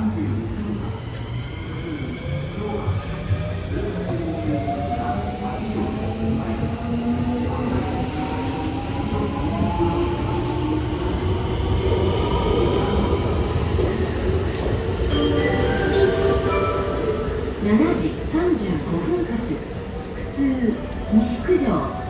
7時35分発普通西九条